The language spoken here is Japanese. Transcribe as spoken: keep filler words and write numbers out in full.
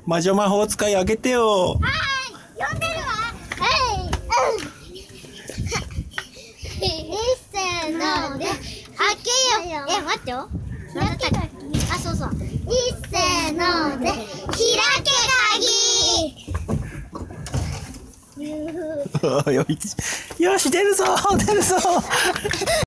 魔女魔法使い開けてよ。 はーい、読んでるわ。はい、うん。いっせーので、開けよ。え、待ってよ。開け鍵。あ、そうそう。いっせーので、開け鍵。 よし、よし、出るぞ、出るぞ。